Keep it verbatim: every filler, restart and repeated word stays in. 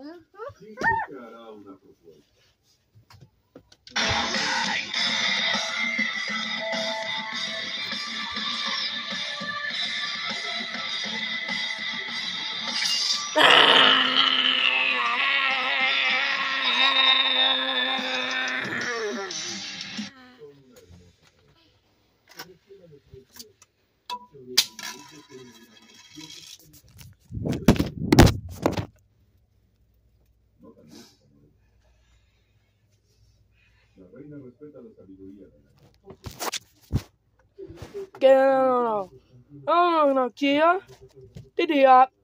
Dice que hará una propuesta. La reina respeta la sabiduría de la Que no, no, no, no, no, no, kia, tidak.